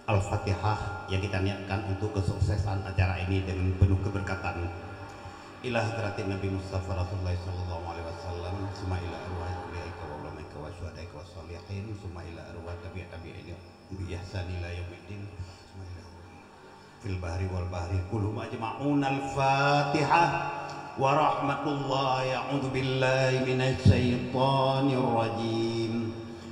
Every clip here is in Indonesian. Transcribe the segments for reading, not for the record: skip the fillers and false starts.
Al-Fatihah yang kita niatkan untuk kesuksesan acara ini dengan penuh keberkatan. Ila hadratin Nabi Mustafa Rasulullah sallallahu alaihi wasallam, summa ila arwah ilaika wa ulamaika wa syuhadaika wa sholihin, summa ila arwah tabi'in bi ihsan ila yaumiddin, summa ila fil bahri wal bahri kulhum ajma'un. Al-Fatihah. Wa rahmatullahi, a'udzu billahi minasy syaithanir rajim.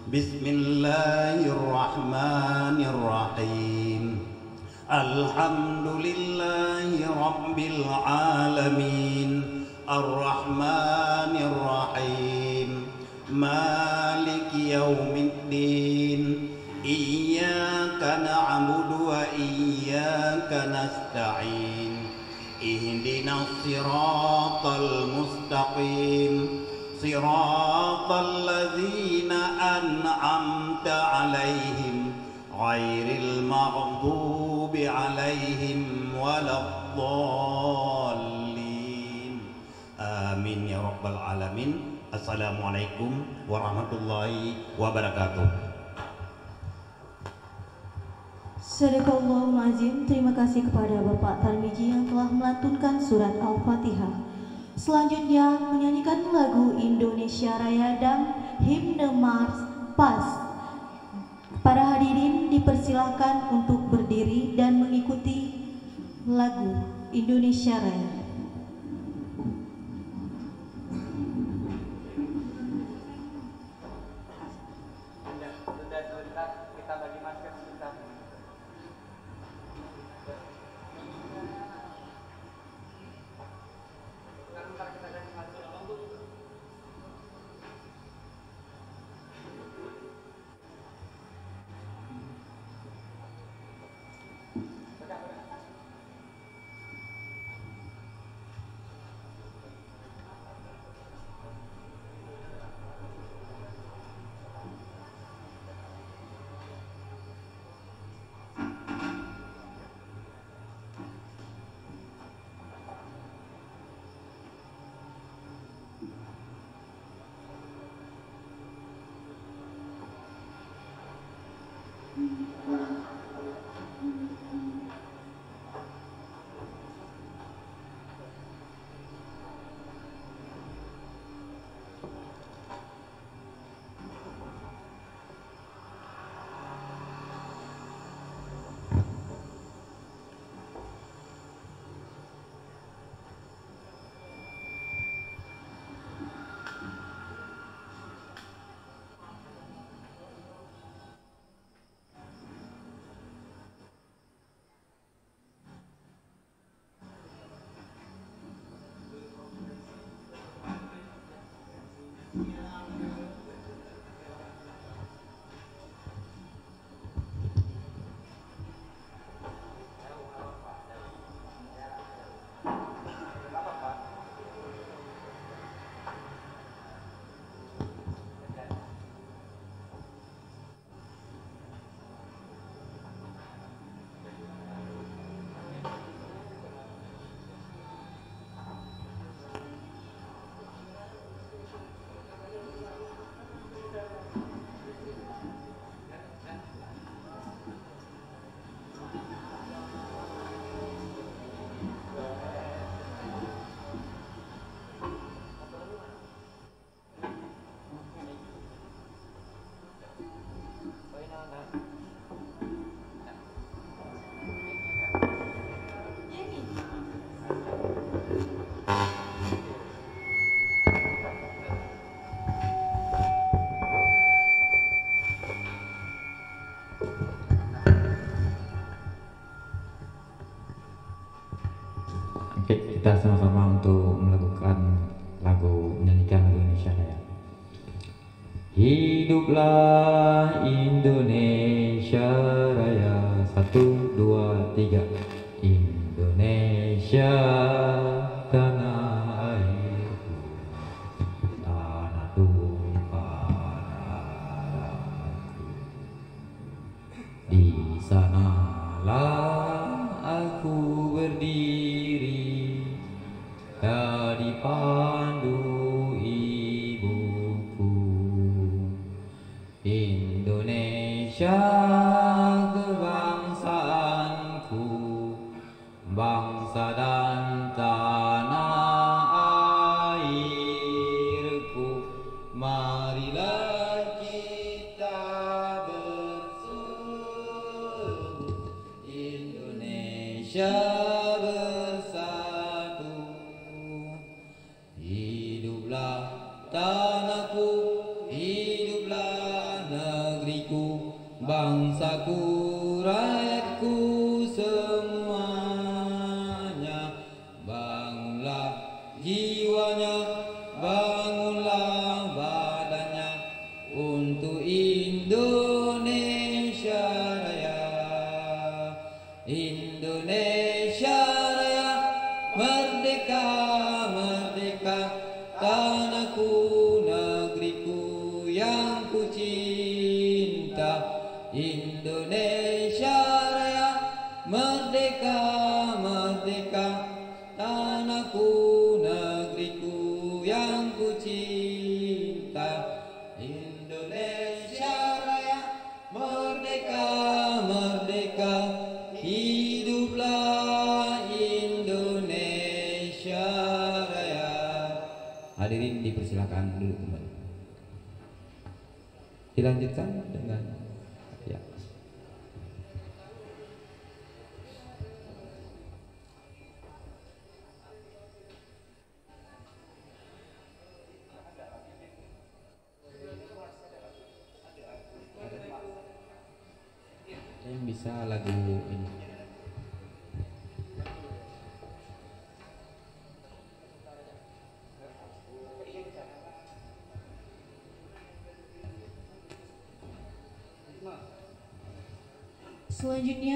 Bismillahirrahmanirrahim. Alhamdulillahi rabbil alamin. Ar-Rahmanir Rahim. Maliki yaumiddin. Iyyaka na'budu wa iyyaka nasta'in. Ihdinas siratal mustaqim. Siratal ladzina an'amta 'alaihim ghairil maghdubi 'alaihim waladdallin. Amin ya rabbal alamin. Assalamualaikum warahmatullahi wabarakatuh. Sadaqallahul azim. Terima kasih kepada Bapak Tarmiji yang telah melantunkan surat Al-Fatihah. Selanjutnya menyanyikan lagu Indonesia Raya dan himne Mars Pas. Para hadirin dipersilahkan untuk berdiri dan mengikuti lagu Indonesia Raya. Oke, kita sama-sama untuk melakukan menyanyikan lagu Indonesia Raya. Hiduplah Indonesia Raya, 1, 2, 3. Indonesia tanah airku, tanah tumpah darahku. Di sanalah aku berdiri, dipandu ibuku. Indonesia kebanggaan Indonesia bersatu. Hiduplah tanahku, hiduplah negeriku, bangsaku, rakyatku semuanya. Bangunlah jiwanya, bangunlah badannya untuk Indonesia Raya. Indonesia Raya, merdeka, merdeka, tanahku, negeriku yang ku cinta. Indonesia Raya, merdeka, merdeka, tanahku, negeriku yang ku cinta. Indonesia Raya, merdeka, merdeka, hiduplah Indonesia Raya. Hadirin dipersilakan duduk kembali. Dilanjutkan dengan ya. Yang bisa lagu ini. Selanjutnya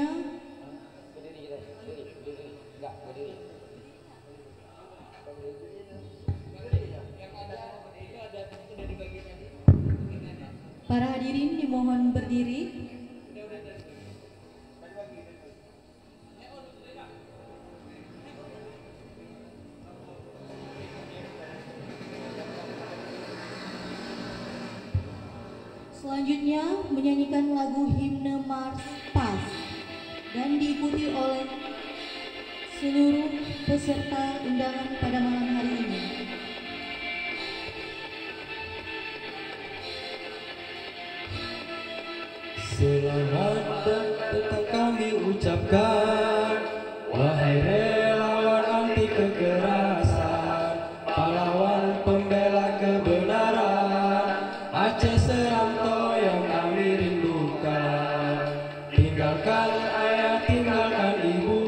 para hadirin dimohon berdiri. Selanjutnya menyanyikan lagu himne Mars Pas dan diikuti oleh seluruh peserta undangan pada malam hari ini. Selamat datang kami ucapkan, wahai relawan anti kekerasan, pahlawan pembela kebenaran, Aceh Seranto yang kami rindukan. Tinggalkan ayah, tinggalkan ibu,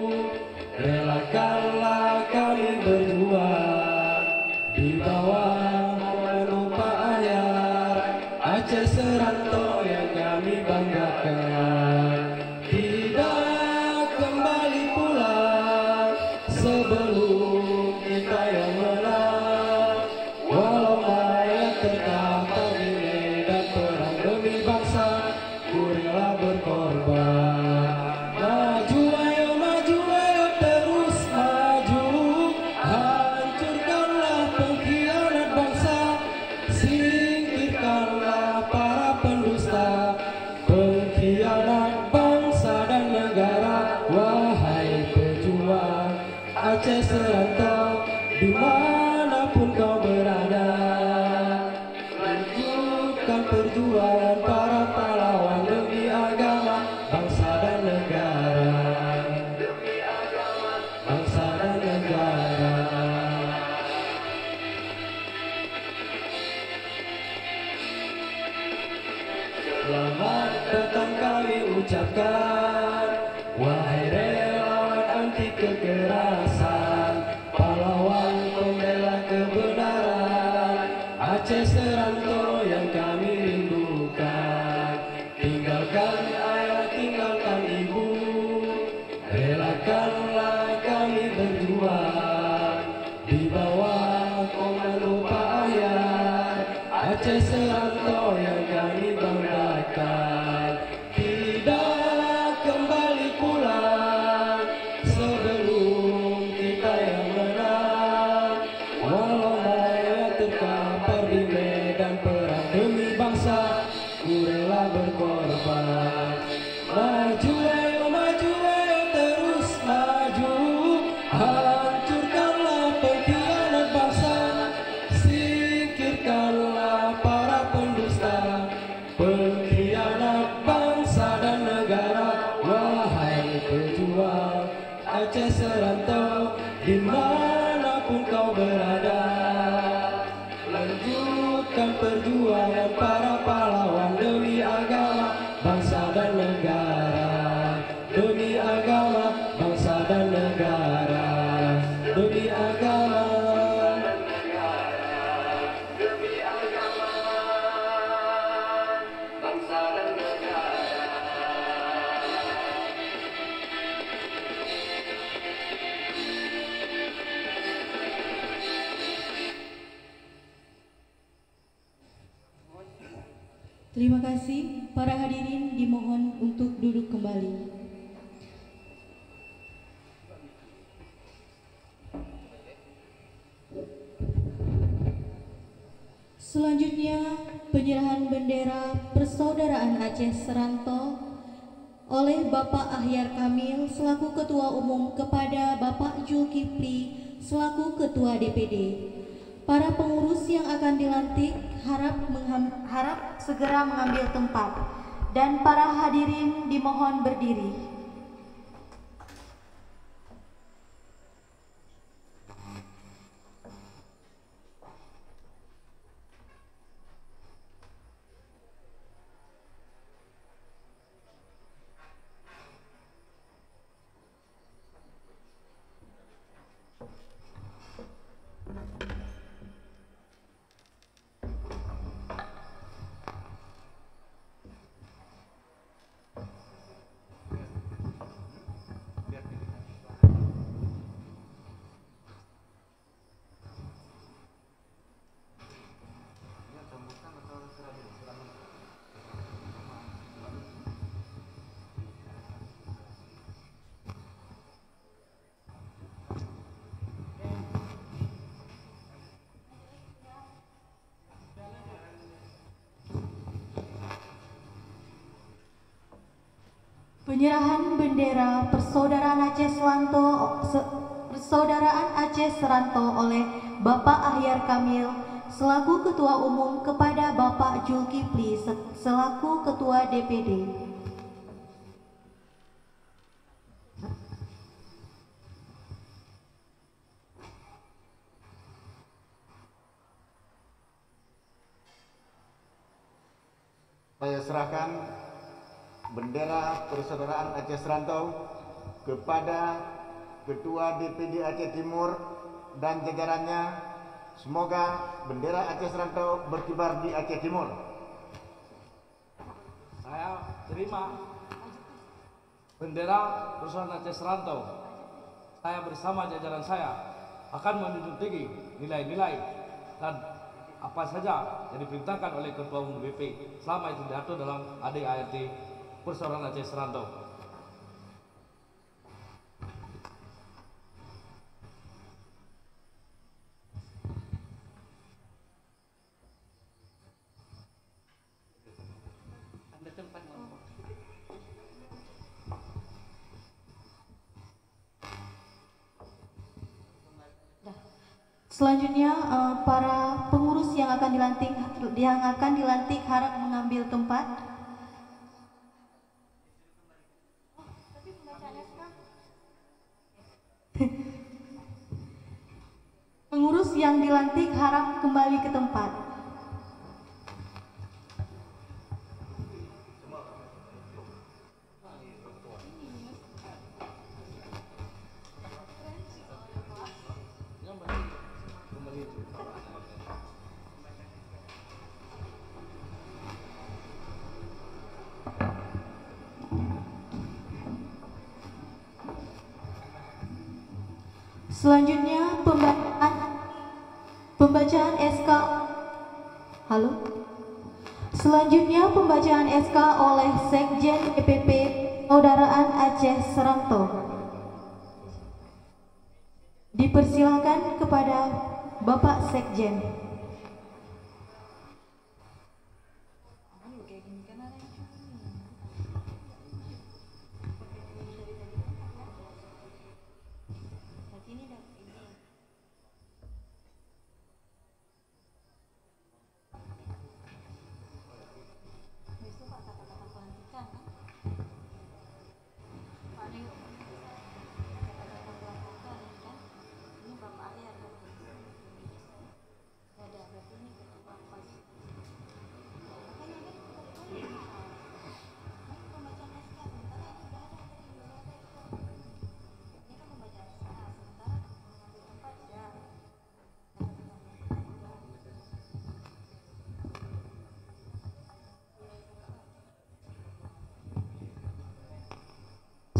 relakanlah kami berjuang di bawah momen Pak Ahyar, Aceh Seranto yang kami banggakan. Tidak kembali pulang sebelum kita yang menang, walau mayat terdampar di medan perang demi bangsa, ku rela berkorban. Maju ayo terus maju, hancurkanlah pengkhianat bangsa, singkirkanlah para pendusta, pengkhianat bangsa dan negara. Wahai pejuang Aceh Seranto, dimanapun kau berada, lanjutkan perjuangan para pahlawan demi agama, bangsa dan negara. Demi agama, bangsa dan negara. Selamat datang kami ucapkan, wahai relawan anti kekerasan, pahlawan pembela kebenaran, Aceh Seranto yang kami rindukan. Tinggalkan ayah, tinggalkan ibu, relakanlah kami berjuang di bawah komando Pak Ahyar, Aceh Seranto yang kami banggakan. Tidak kembali pulang sebelum kita yang menang, walau mayat terkapar di medan perang demi bangsa, ku rela berkorban. Maju ayo terus maju, hancurkanlah pengkhianat bangsa, singkirkanlah para pendusta, pengkhianat bangsa dan negara. Wahai pejuang Aceh serantau, dimanapun kau berada, lanjutkan perjuangan para pahlawan demi agama, bangsa dan negara, demi agama, bangsa dan negara, demi agama, demi agama, bangsa dan negara. Terima kasih. Para hadirin dimohon untuk duduk kembali. Selanjutnya, penyerahan bendera Persaudaraan Aceh Serantau oleh Bapak Ahyar Kamil selaku Ketua Umum kepada Bapak Zulkifli selaku Ketua DPD. Para pengurus yang akan dilantik harap segera mengambil tempat, dan para hadirin dimohon berdiri. Penyerahan bendera Persaudaraan Aceh Serantau oleh Bapak Ahyar Kamil selaku Ketua Umum kepada Bapak Zulkifli selaku Ketua DPD. Saya serahkan bendera Persaudaraan Aceh Serantau kepada Ketua DPD Aceh Timur dan jajarannya. Semoga bendera Aceh Serantau berkibar di Aceh Timur. Saya terima bendera Persaudaraan Aceh Serantau. Saya bersama jajaran saya akan menjunjung tinggi nilai-nilai dan apa saja yang diperintahkan oleh Ketua Umum BP selama itu diatur dalam ADART Persaudaraan Aceh Serantau. Selanjutnya, para pengurus yang akan dilantik harap mengambil tempat. Pengurus yang dilantik harap kembali ke tempat. Selanjutnya pembacaan SK. Halo. Selanjutnya pembacaan SK oleh Sekjen DPP Persaudaraan Aceh Serantau. Dipersilakan kepada Bapak Sekjen.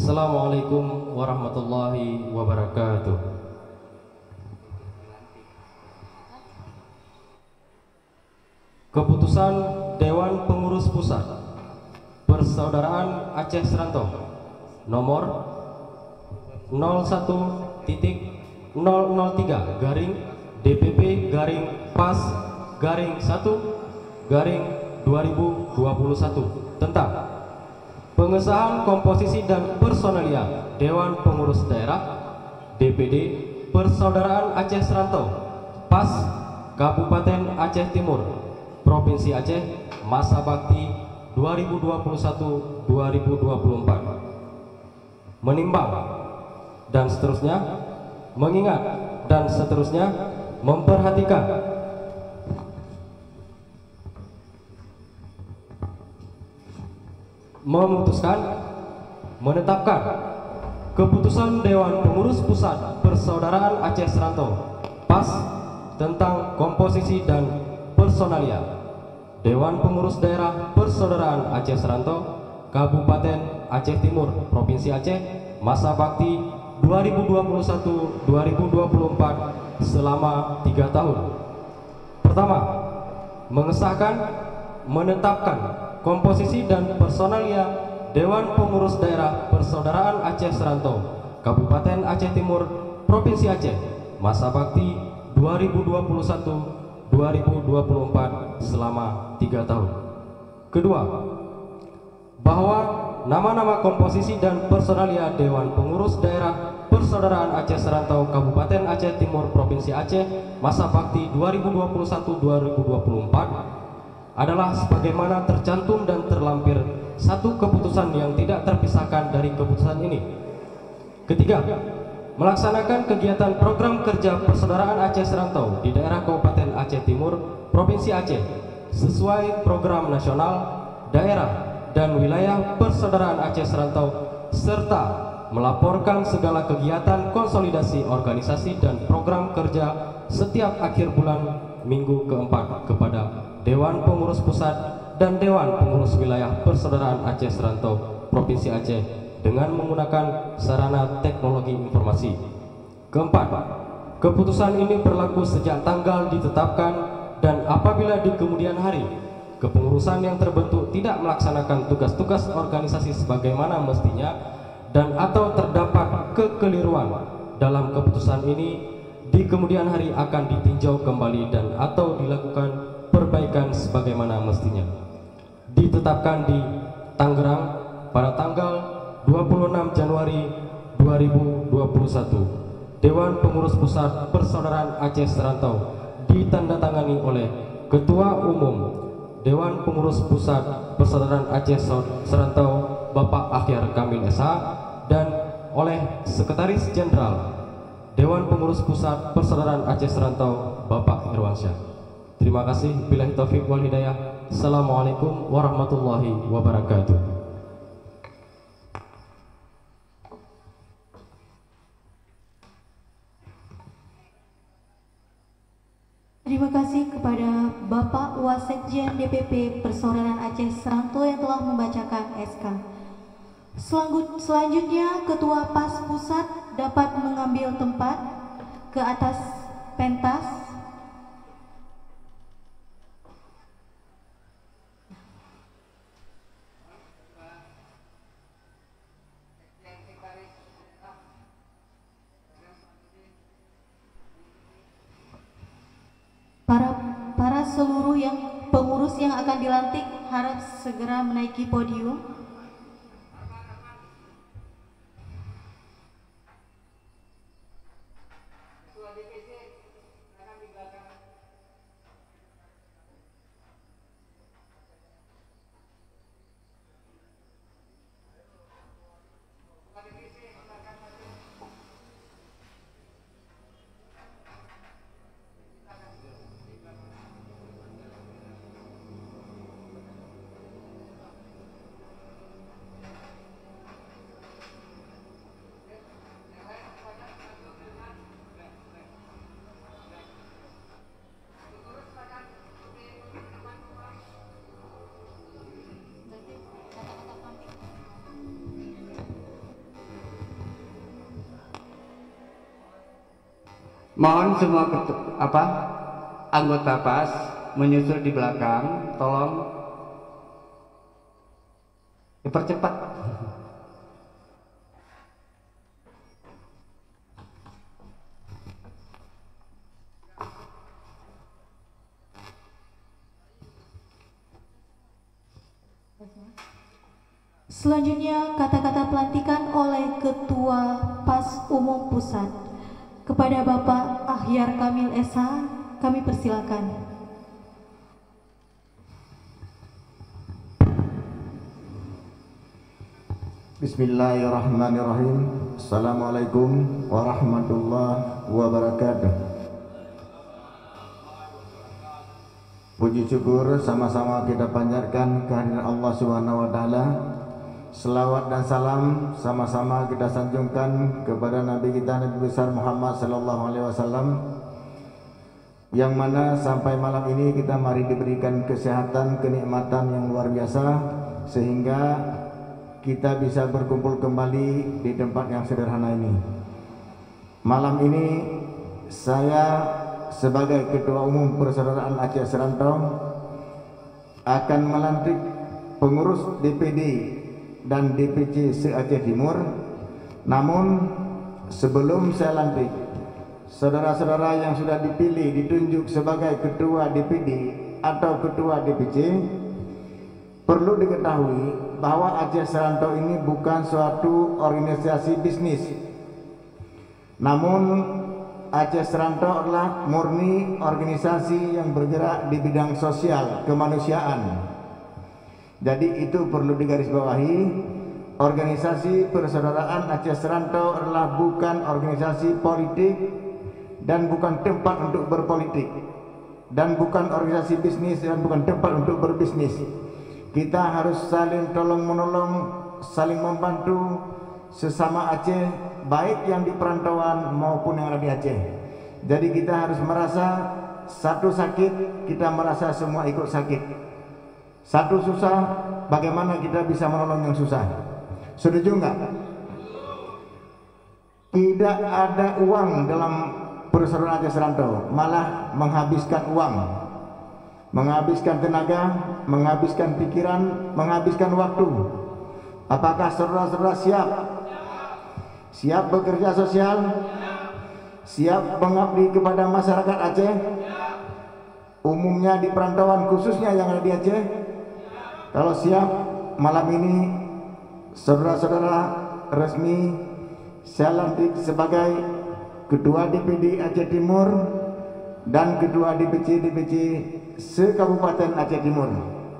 Assalamualaikum warahmatullahi wabarakatuh. Keputusan Dewan Pengurus Pusat Persaudaraan Aceh Seranto nomor 01.003 garing DPP garing PAS garing 1 garing 2021 tentang pengesahan komposisi dan personalia Dewan Pengurus Daerah DPD Persaudaraan Aceh Seranto PAS Kabupaten Aceh Timur Provinsi Aceh masa bakti 2021-2024 menimbang dan seterusnya mengingat dan seterusnya memperhatikan memutuskan menetapkan keputusan Dewan Pengurus Pusat Persaudaraan Aceh Seranto PAS tentang komposisi dan personalia Dewan Pengurus Daerah Persaudaraan Aceh Seranto Kabupaten Aceh Timur Provinsi Aceh masa bakti 2021-2024 selama 3 tahun. Pertama, mengesahkan menetapkan komposisi dan personalia Dewan Pengurus Daerah Persaudaraan Aceh Seranto Kabupaten Aceh Timur Provinsi Aceh masa bakti 2021-2024 selama 3 tahun. Kedua, bahwa nama-nama komposisi dan personalia Dewan Pengurus Daerah Persaudaraan Aceh Seranto Kabupaten Aceh Timur Provinsi Aceh masa bakti 2021-2024 adalah sebagaimana tercantum dan terlampir satu keputusan yang tidak terpisahkan dari keputusan ini. Ketiga, melaksanakan kegiatan program kerja Persaudaraan Aceh Seranto di daerah Kabupaten Aceh Timur Provinsi Aceh sesuai program nasional, daerah, dan wilayah Persaudaraan Aceh Seranto serta melaporkan segala kegiatan konsolidasi organisasi dan program kerja setiap akhir bulan minggu keempat kepada Dewan Pengurus Pusat dan Dewan Pengurus Wilayah Persaudaraan Aceh Seranto Provinsi Aceh dengan menggunakan sarana teknologi informasi. Keempat, keputusan ini berlaku sejak tanggal ditetapkan dan apabila di kemudian hari kepengurusan yang terbentuk tidak melaksanakan tugas-tugas organisasi sebagaimana mestinya dan atau terdapat kekeliruan dalam keputusan ini, di kemudian hari akan ditinjau kembali dan atau dilakukan perbaikan sebagaimana mestinya. Ditetapkan di Tangerang pada tanggal 26 Januari 2021. Dewan Pengurus Pusat Persaudaraan Aceh Seranto ditandatangani oleh Ketua Umum Dewan Pengurus Pusat Persaudaraan Aceh Seranto Bapak Akhyar Kamil SH dan oleh Sekretaris Jenderal Dewan Pengurus Pusat Persaudaraan Aceh Seranto Bapak Irwansyah. Terima kasih. Billahi taufiq wal hidayah. Assalamualaikum warahmatullahi wabarakatuh. Terima kasih kepada Bapak Wasekjen DPP Persaudaraan Aceh Seranto yang telah membacakan SK. Selanjutnya Ketua PAS Pusat dapat mengambil tempat ke atas pentas. Para seluruh pengurus yang akan dilantik harap segera menaiki podium. Mohon semua anggota PAS menyusul di belakang, tolong dipercepat. Selanjutnya kata-kata pelantikan oleh Ketua PAS Umum Pusat kepada Bapak Ahyar Kamil SH, kami persilakan. Bismillahirrahmanirrahim. Assalamualaikum warahmatullahi wabarakatuh. Puji syukur sama-sama kita panjatkan kehadiran Allah Subhanahu wa taala. Selawat dan salam sama-sama kita sanjungkan kepada Nabi kita, Nabi besar Muhammad sallallahu alaihi wasallam, yang mana sampai malam ini kita mari diberikan kesehatan, kenikmatan yang luar biasa sehingga kita bisa berkumpul kembali di tempat yang sederhana ini. Malam ini saya sebagai Ketua Umum Persaudaraan Aceh Serantau akan melantik pengurus DPD dan DPC se-Aceh Timur. Namun sebelum saya lantik, saudara-saudara yang sudah dipilih ditunjuk sebagai Ketua DPD atau Ketua DPC, perlu diketahui bahwa Aceh Serantau ini bukan suatu organisasi bisnis. Namun Aceh Serantau adalah murni organisasi yang bergerak di bidang sosial kemanusiaan. Jadi itu perlu digarisbawahi, organisasi Persaudaraan Aceh Serantau adalah bukan organisasi politik dan bukan tempat untuk berpolitik, dan bukan organisasi bisnis dan bukan tempat untuk berbisnis. Kita harus saling tolong menolong, saling membantu sesama Aceh, baik yang di perantauan maupun yang ada di Aceh. Jadi kita harus merasa satu sakit, kita merasa semua ikut sakit. Satu susah, bagaimana kita bisa menolong yang susah? Setuju enggak? Tidak ada uang dalam Persaudaraan Aceh Serantau, malah menghabiskan uang, menghabiskan tenaga, menghabiskan pikiran, menghabiskan waktu. Apakah saudara-saudara siap? Siap bekerja sosial? Siap mengabdi kepada masyarakat Aceh? Umumnya di perantauan, khususnya yang ada di Aceh. Kalau siap, malam ini saudara-saudara resmi saya lantik sebagai Ketua DPD Aceh Timur dan Ketua DPC se-Kabupaten Aceh Timur.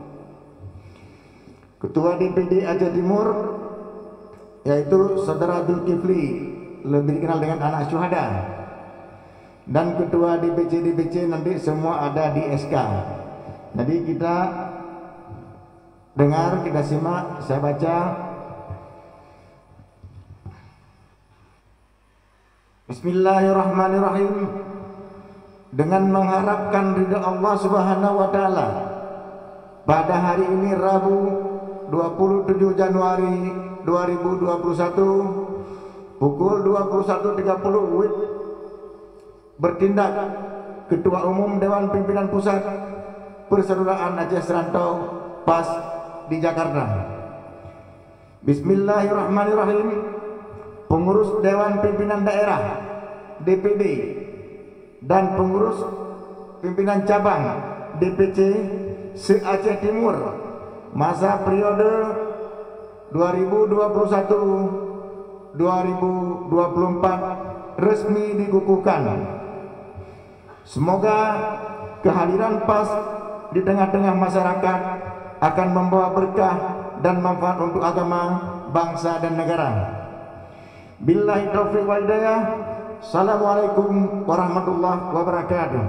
Ketua DPD Aceh Timur yaitu Saudara Zulkifli, lebih dikenal dengan anak syuhada, dan Ketua DPC nanti semua ada di SK. Jadi kita dengar, kita simak, saya baca. Bismillahirrahmanirrahim. Dengan mengharapkan ridha Allah Subhanahu wa taala, pada hari ini Rabu 27 Januari 2021 pukul 21.30 WIB bertindak Ketua Umum Dewan Pimpinan Pusat Persaudaraan Aceh Serantau PAS di Jakarta. Bismillahirrahmanirrahim. Pengurus Dewan Pimpinan Daerah DPD dan pengurus pimpinan cabang DPC se-Aceh Timur masa periode 2021-2024 resmi dikukuhkan. Semoga kehadiran PAS di tengah-tengah masyarakat akan membawa berkah dan manfaat untuk agama, bangsa dan negara. Billahi taufiq wal hidayah. Assalamualaikum warahmatullahi wabarakatuh.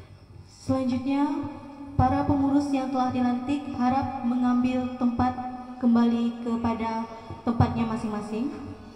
Selanjutnya, para pengurus yang telah dilantik harap mengambil tempat kembali kepada tempatnya masing-masing.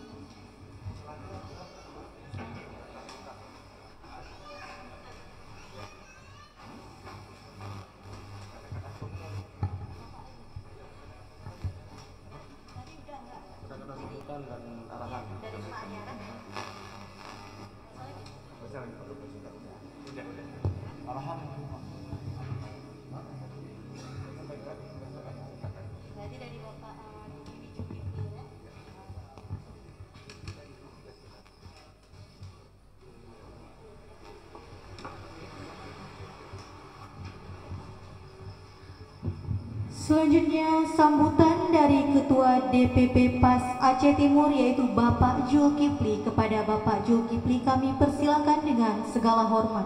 Selanjutnya sambutan dari Ketua DPP PAS Aceh Timur yaitu Bapak Zulkifli. Kepada Bapak Zulkifli kami persilakan dengan segala hormat.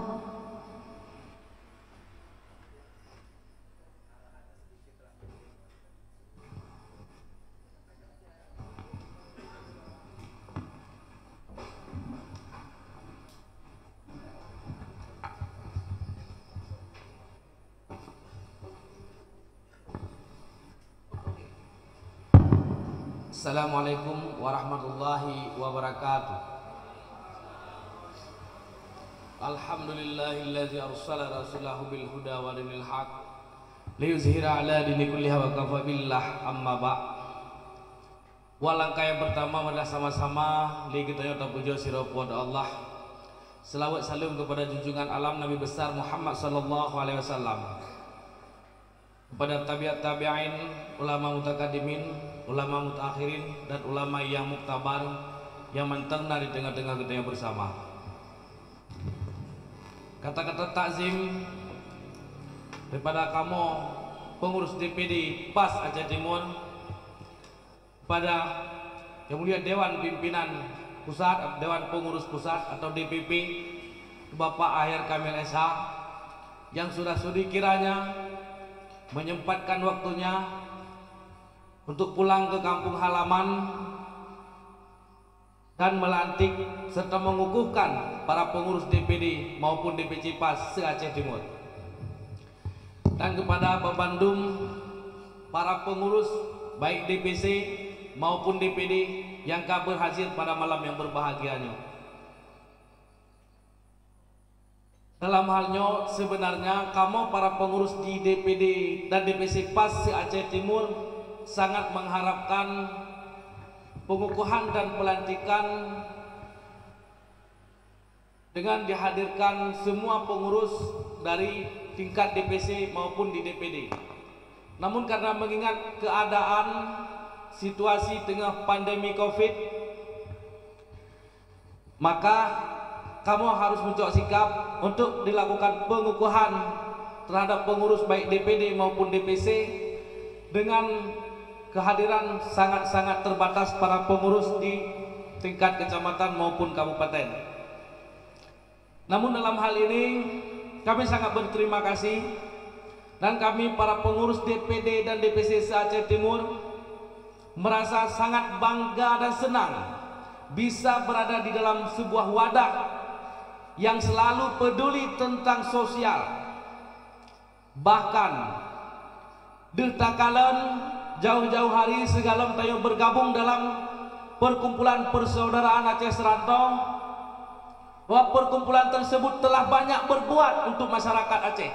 Assalamualaikum warahmatullahi wabarakatuh. Alhamdulillahilladzi arsala rasulahu bil huda wa dinil haq liyuzhira ala dini kullihi wa kafa billah amma ba'. Walangkah yang pertama adalah sama-sama li kita nyata puja sira kepada Allah. Selawat salam kepada junjungan alam Nabi besar Muhammad sallallahu alaihi wasallam. Kepada tabi'in, ulama mutakaddimin, ulama mutakhirin, dan ulama yang muktabar yang menterna di tengah-tengah kita yang bersama. Kata-kata takzim daripada kamu pengurus DPD PAS Aceh Timur, pada yang mulia Dewan Pimpinan Pusat, Dewan Pengurus Pusat atau DPP, Bapak Akhir Kamil SH yang sudah sudi kiranya menyempatkan waktunya untuk pulang ke kampung halaman dan melantik serta mengukuhkan para pengurus DPD maupun DPC PAS se-Aceh Timur. Dan kepada Babandum, para pengurus baik DPC maupun DPD yang berhasil pada malam yang berbahagianya. Dalam halnya sebenarnya kamu para pengurus di DPD dan DPC PAS se-Aceh Timur sangat mengharapkan pengukuhan dan pelantikan dengan dihadirkan semua pengurus dari tingkat DPC maupun di DPD. Namun karena mengingat keadaan situasi tengah pandemi COVID, maka kamu harus mencoba sikap untuk dilakukan pengukuhan terhadap pengurus baik DPD maupun DPC dengan kehadiran sangat-sangat terbatas para pengurus di tingkat kecamatan maupun kabupaten. Namun dalam hal ini kami sangat berterima kasih dan kami para pengurus DPD dan DPC se-Aceh Timur merasa sangat bangga dan senang bisa berada di dalam sebuah wadah yang selalu peduli tentang sosial. Bahkan dertakalan jauh-jauh hari segala tayo bergabung dalam perkumpulan persaudaraan Aceh Serantau, bahwa perkumpulan tersebut telah banyak berbuat untuk masyarakat Aceh.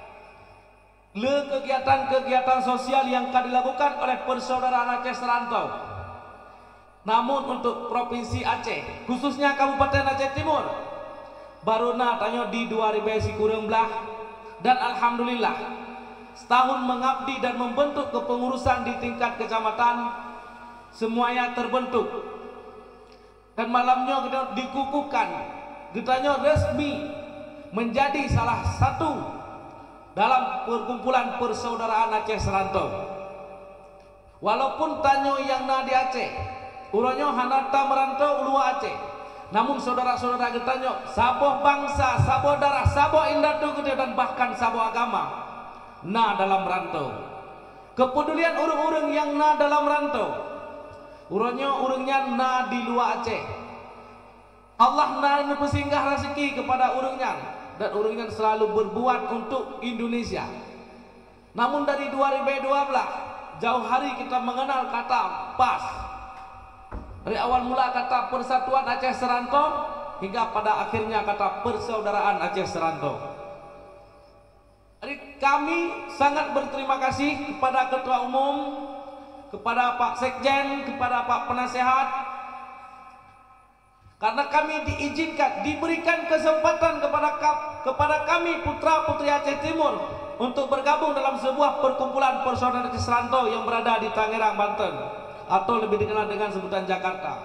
Kegiatan-kegiatan sosial yang akan dilakukan oleh persaudaraan Aceh Serantau. Namun untuk Provinsi Aceh, khususnya Kabupaten Aceh Timur, baru tanya di 2000 kurang belah, dan alhamdulillah setahun mengabdi dan membentuk kepengurusan di tingkat kecamatan semuanya terbentuk. Dan malamnya kita dikukuhkan, kitanya resmi menjadi salah satu dalam perkumpulan persaudaraan Aceh Serantau. Walaupun tanyo yang di Aceh, uranyo hanata merantau luar Aceh. Namun saudara-saudara getanya saboh bangsa, saboh darah, saboh indatu gede dan bahkan saboh agama dalam rantau. Kepedulian urang-urang yang dalam rantau, urangnya di luar Aceh. Allah bersinggah rezeki kepada urangnya dan urangnya selalu berbuat untuk Indonesia. Namun dari 2012 jauh hari kita mengenal kata PAS. Dari awal mula kata Persatuan Aceh Seranto hingga pada akhirnya kata Persaudaraan Aceh Seranto. Jadi kami sangat berterima kasih kepada Ketua Umum, kepada Pak Sekjen, kepada Pak Penasehat, karena kami diizinkan, diberikan kesempatan kepada kami putra-putri Aceh Timur untuk bergabung dalam sebuah perkumpulan Persaudaraan Aceh Seranto yang berada di Tangerang, Banten, atau lebih dikenal dengan sebutan Jakarta.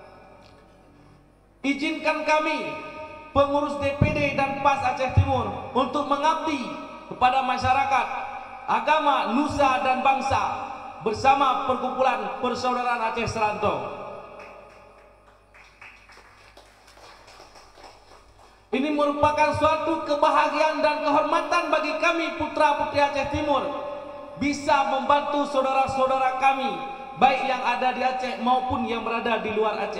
Izinkan kami, pengurus DPD dan PAS Aceh Timur, untuk mengabdi kepada masyarakat, agama, nusa dan bangsa bersama perkumpulan Persaudaraan Aceh Seranto. Ini merupakan suatu kebahagiaan dan kehormatan bagi kami putra-putri Aceh Timur bisa membantu saudara-saudara kami, baik yang ada di Aceh maupun yang berada di luar Aceh.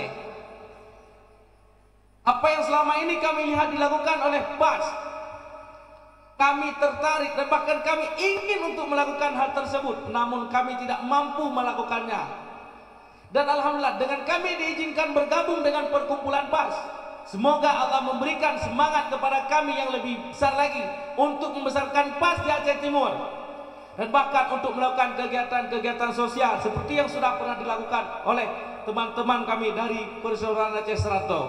Apa yang selama ini kami lihat dilakukan oleh PAS, kami tertarik dan bahkan kami ingin untuk melakukan hal tersebut, namun kami tidak mampu melakukannya. Dan alhamdulillah dengan kami diizinkan bergabung dengan perkumpulan PAS, semoga Allah memberikan semangat kepada kami yang lebih besar lagi untuk membesarkan PAS di Aceh Timur, dan bahkan untuk melakukan kegiatan-kegiatan sosial seperti yang sudah pernah dilakukan oleh teman-teman kami dari Persaudaraan Aceh Seranto.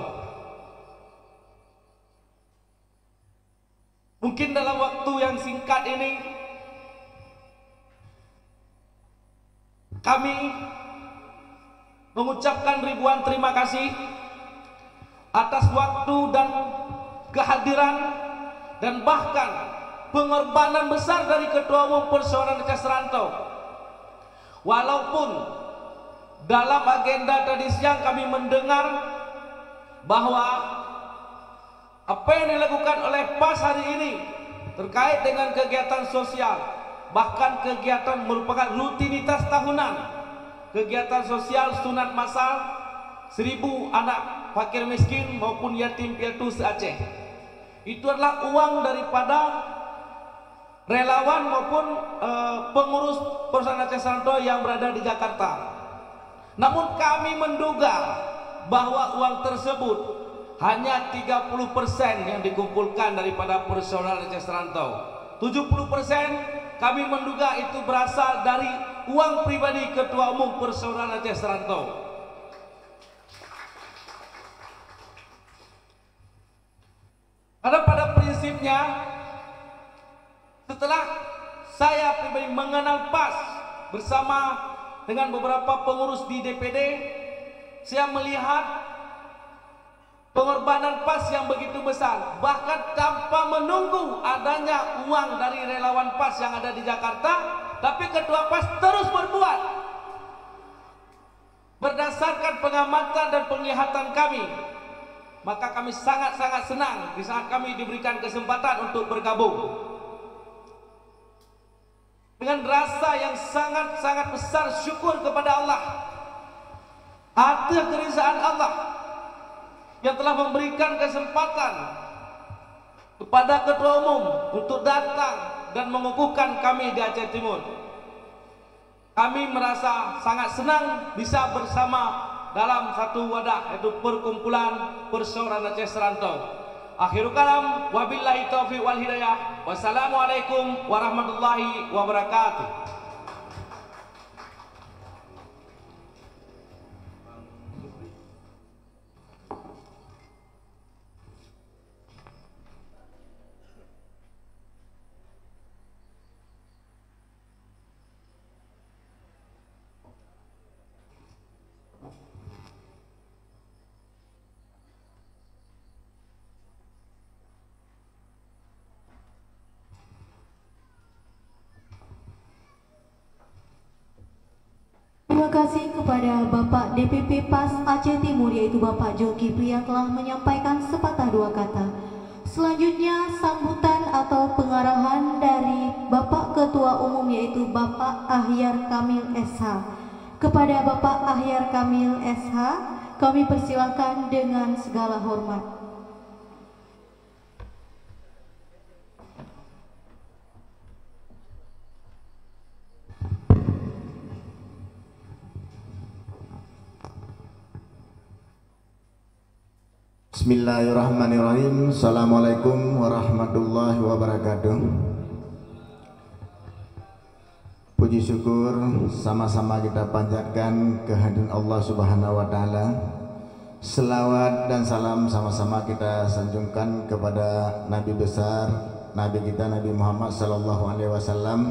Mungkin dalam waktu yang singkat ini kami mengucapkan ribuan terima kasih atas waktu dan kehadiran dan bahkan pengorbanan besar dari Ketua Umum Persaudaraan Aceh Seranto. Walaupun dalam agenda tadi siang kami mendengar bahwa apa yang dilakukan oleh PAS hari ini terkait dengan kegiatan sosial, bahkan kegiatan merupakan rutinitas tahunan, kegiatan sosial sunat masal 1000 anak fakir miskin maupun yatim piatu se-Aceh. Itu adalah uang daripada relawan maupun pengurus Persaudaraan Aceh Seranto yang berada di Jakarta. Namun kami menduga bahwa uang tersebut hanya 30% yang dikumpulkan daripada Persaudaraan Aceh Seranto. 70% kami menduga itu berasal dari uang pribadi Ketua Umum Persaudaraan Aceh Seranto. Karena pada prinsipnya, setelah saya pribadi mengenal PAS bersama dengan beberapa pengurus di DPD, saya melihat pengorbanan PAS yang begitu besar, bahkan tanpa menunggu adanya uang dari relawan PAS yang ada di Jakarta, tapi Ketua PAS terus berbuat. Berdasarkan pengamatan dan penglihatan kami, maka kami sangat-sangat senang di saat kami diberikan kesempatan untuk bergabung. Dengan rasa yang sangat-sangat besar syukur kepada Allah atas keridhaan Allah yang telah memberikan kesempatan kepada Ketua Umum untuk datang dan mengukuhkan kami di Aceh Timur. Kami merasa sangat senang bisa bersama dalam satu wadah, yaitu perkumpulan Persaudaraan Aceh Seranto. Akhirul kalam, wabillahi taufiq wal hidayah. Wassalamualaikum warahmatullahi wabarakatuh. Terima kasih kepada Bapak DPP PAS Aceh Timur, yaitu Bapak Zulkifli, yang telah menyampaikan sepatah dua kata. Selanjutnya sambutan atau pengarahan dari Bapak Ketua Umum, yaitu Bapak Ahyar Kamil SH. Kepada Bapak Ahyar Kamil SH, kami persilakan dengan segala hormat. Bismillahirrahmanirrahim. Assalamualaikum warahmatullahi wabarakatuh. Puji syukur sama-sama kita panjatkan kehadiran Allah Subhanahu wa taala. Selawat dan salam sama-sama kita sanjungkan kepada Nabi besar, Nabi kita Nabi Muhammad sallallahu alaihi wasallam,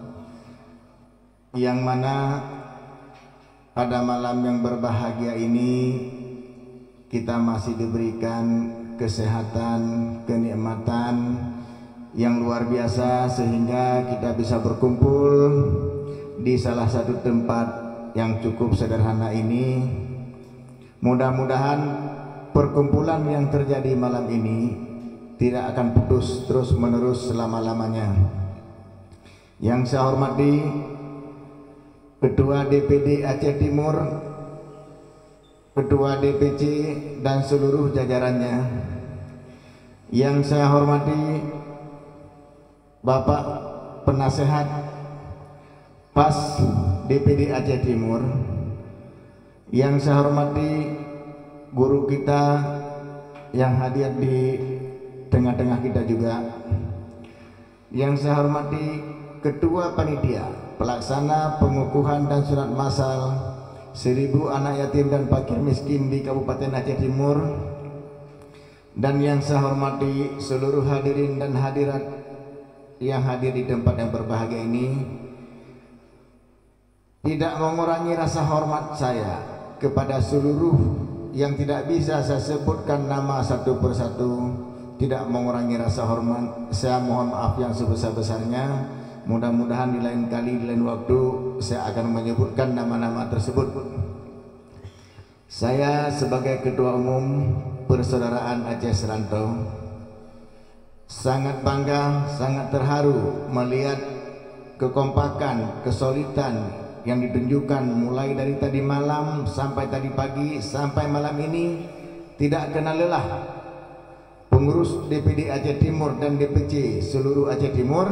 yang mana pada malam yang berbahagia ini kita masih diberikan kesehatan, kenikmatan yang luar biasa sehingga kita bisa berkumpul di salah satu tempat yang cukup sederhana ini. Mudah-mudahan perkumpulan yang terjadi malam ini tidak akan putus terus menerus selama-lamanya. Yang saya hormati Ketua DPD Aceh Timur, Ketua DPC dan seluruh jajarannya. Yang saya hormati Bapak Penasehat PAS DPD Aceh Timur. Yang saya hormati guru kita yang hadir di tengah-tengah kita juga. Yang saya hormati Ketua Panitia Pelaksana Pengukuhan dan Sunat Massal 1000 anak yatim dan fakir miskin di Kabupaten Aceh Timur. Dan yang saya hormati seluruh hadirin dan hadirat yang hadir di tempat yang berbahagia ini, tidak mengurangi rasa hormat saya kepada seluruh yang tidak bisa saya sebutkan nama satu persatu. Tidak mengurangi rasa hormat, saya mohon maaf yang sebesar-besarnya. Mudah-mudahan di lain kali, di lain waktu saya akan menyebutkan nama-nama tersebut. Saya sebagai Ketua Umum Persaudaraan Aceh Serantau sangat bangga, sangat terharu melihat kekompakan, kesolidan yang ditunjukkan mulai dari tadi malam sampai tadi pagi sampai malam ini. Tidak kenal lelah pengurus DPD Aceh Timur dan DPC seluruh Aceh Timur,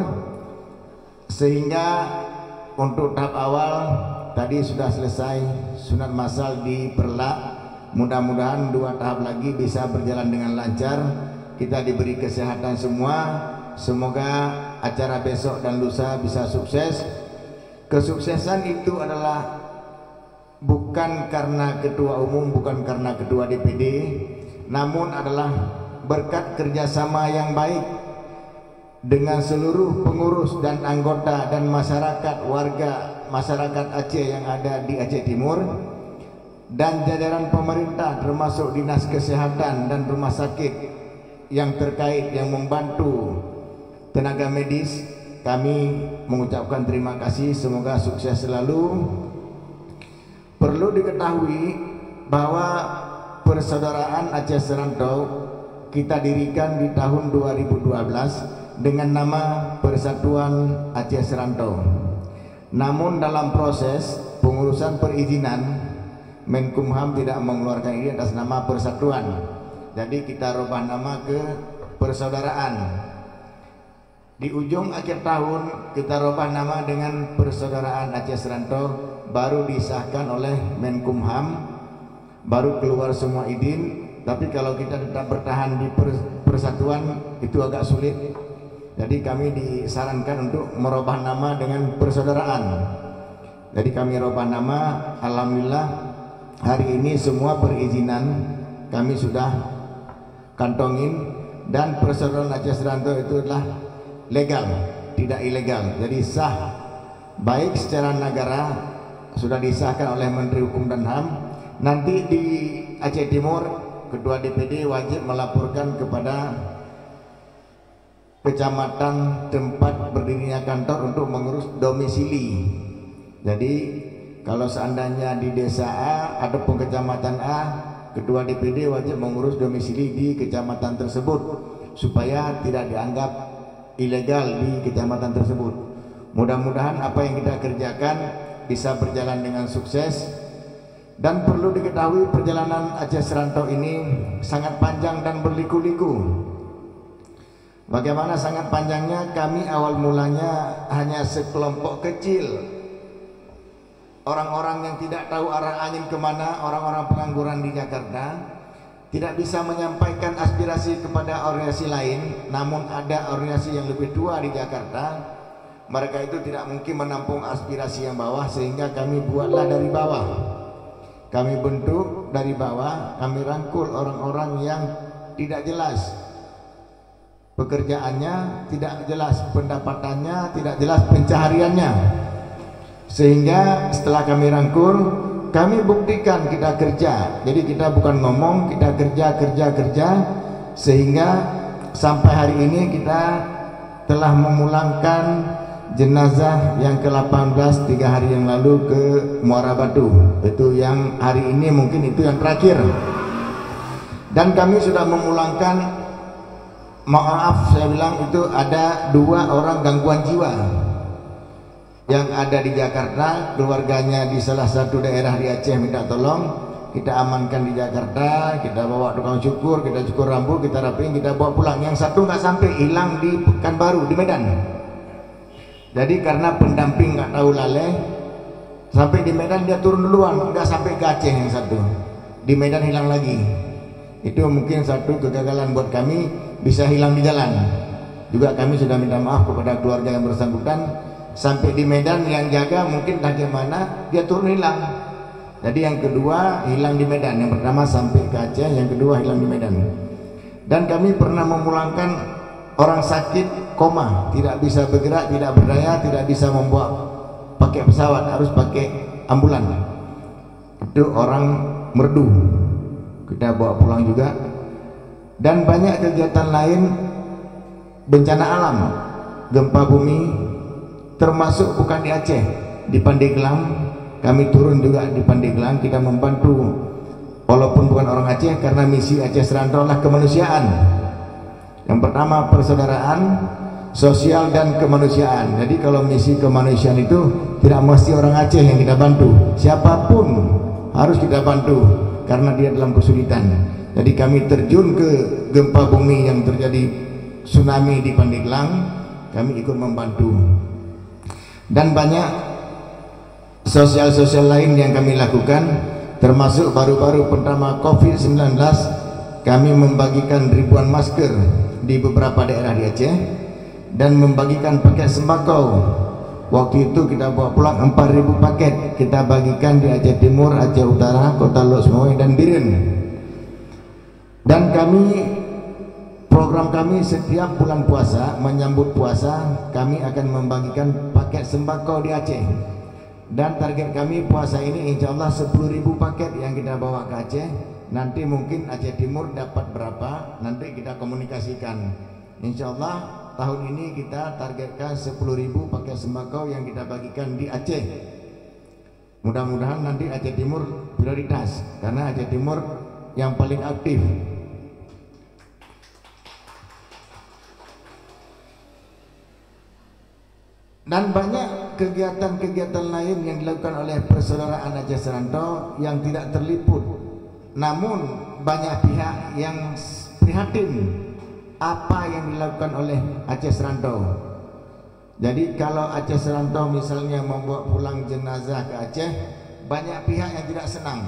sehingga untuk tahap awal tadi sudah selesai sunat massal di Perlak. Mudah-mudahan 2 tahap lagi bisa berjalan dengan lancar. Kita diberi kesehatan semua. Semoga acara besok dan lusa bisa sukses. Kesuksesan itu adalah bukan karena ketua umum, bukan karena ketua DPD, namun adalah berkat kerjasama yang baik dengan seluruh pengurus dan anggota dan masyarakat, warga masyarakat Aceh yang ada di Aceh Timur dan jajaran pemerintah termasuk Dinas Kesehatan dan rumah sakit yang terkait yang membantu tenaga medis. Kami mengucapkan terima kasih, semoga sukses selalu. Perlu diketahui bahwa Persaudaraan Aceh Serantau kita dirikan di tahun 2012 dengan nama Persatuan Aceh Serantau. Namun dalam proses pengurusan perizinan, Menkumham tidak mengeluarkan ini atas nama Persatuan. Jadi kita rubah nama ke Persaudaraan. Di ujung akhir tahun kita rubah nama dengan Persaudaraan Aceh Serantau, baru disahkan oleh Menkumham, baru keluar semua izin. Tapi kalau kita tetap bertahan di Persatuan itu agak sulit. Jadi kami disarankan untuk merubah nama dengan Persaudaraan. Jadi kami rubah nama. Alhamdulillah hari ini semua perizinan kami sudah kantongin, dan Persaudaraan Aceh Serantau itu adalah legal, tidak ilegal. Jadi sah, baik secara negara sudah disahkan oleh Menteri Hukum dan HAM. Nanti di Aceh Timur Ketua DPD wajib melaporkan kepada kecamatan tempat berdirinya kantor untuk mengurus domisili. Jadi kalau seandainya di desa A ataupun kecamatan A, Ketua DPD wajib mengurus domisili di kecamatan tersebut supaya tidak dianggap ilegal di kecamatan tersebut. Mudah-mudahan apa yang kita kerjakan bisa berjalan dengan sukses. Dan perlu diketahui perjalanan Aceh Serantau ini sangat panjang dan berliku-liku. Bagaimana sangat panjangnya? Kami awal mulanya hanya sekelompok kecil, orang-orang yang tidak tahu arah angin kemana, orang-orang pengangguran di Jakarta. tidak bisa menyampaikan aspirasi kepada organisasi lain, namun ada organisasi yang lebih tua di Jakarta, mereka itu tidak mungkin menampung aspirasi yang bawah, sehingga kami buatlah dari bawah. Kami bentuk dari bawah, kami rangkul orang-orang yang tidak jelas pekerjaannya, tidak jelas pendapatannya, tidak jelas pencahariannya. Sehingga setelah kami rangkul, kami buktikan kita kerja. Jadi kita bukan ngomong, kita kerja. Sehingga sampai hari ini kita telah memulangkan jenazah yang ke-18 3 hari yang lalu ke Muara Batu. Itu yang hari ini mungkin itu yang terakhir. Dan kami sudah memulangkan, maaf saya bilang itu ada 2 orang gangguan jiwa yang ada di Jakarta, keluarganya di salah satu daerah di Aceh minta tolong, kita amankan di Jakarta, kita bawa tukang cukur, kita cukur rambut, kita rapiin, kita bawa pulang. Yang satu nggak sampai, hilang di Pekanbaru, di Medan. Jadi karena pendamping nggak tahu laleh, sampai di Medan dia turun duluan, nggak sampai ke Aceh yang satu, di Medan hilang lagi. Itu mungkin satu kegagalan buat kami, bisa hilang di jalan. Juga kami sudah minta maaf kepada keluarga yang bersangkutan. Sampai di Medan yang jaga mungkin bagaimana dia turun hilang. Jadi yang kedua hilang di Medan, yang pertama sampai ke Aceh, yang kedua hilang di Medan. Dan kami pernah memulangkan orang sakit koma, tidak bisa bergerak, tidak berdaya, tidak bisa membawa pakai pesawat, harus pakai ambulan. Itu orang merdu, kita bawa pulang juga. Dan banyak kegiatan lain, bencana alam, gempa bumi, termasuk bukan di Aceh, di Pandeglang. Kami turun juga di Pandeglang, kita membantu walaupun bukan orang Aceh, karena misi Aceh Serantau adalah kemanusiaan. Yang pertama persaudaraan, sosial dan kemanusiaan. Jadi kalau misi kemanusiaan itu tidak mesti orang Aceh yang kita bantu, siapapun harus kita bantu karena dia dalam kesulitan. Jadi kami terjun ke gempa bumi yang terjadi tsunami di Pandeglang, kami ikut membantu. Dan banyak sosial lain yang kami lakukan, termasuk baru-baru pertama COVID-19 kami membagikan ribuan masker di beberapa daerah di Aceh dan membagikan paket sembako. Waktu itu kita bawa pulang 4.000 paket, kita bagikan di Aceh Timur, Aceh Utara, Kota Lok Sumawe dan Biren. Dan program kami setiap bulan puasa, menyambut puasa, kami akan membagikan paket sembako di Aceh. Dan target kami puasa ini insya Allah 10.000 paket yang kita bawa ke Aceh. Nanti mungkin Aceh Timur dapat berapa, nanti kita komunikasikan. Insya Allah tahun ini kita targetkan 10.000 paket sembako yang kita bagikan di Aceh. Mudah-mudahan nanti Aceh Timur prioritas, karena Aceh Timur yang paling aktif. Dan banyak kegiatan-kegiatan lain yang dilakukan oleh persaudaraan Aceh Serantau yang tidak terliput. Namun banyak pihak yang prihatin apa yang dilakukan oleh Aceh Serantau. Jadi kalau Aceh Serantau misalnya membawa pulang jenazah ke Aceh, banyak pihak yang tidak senang.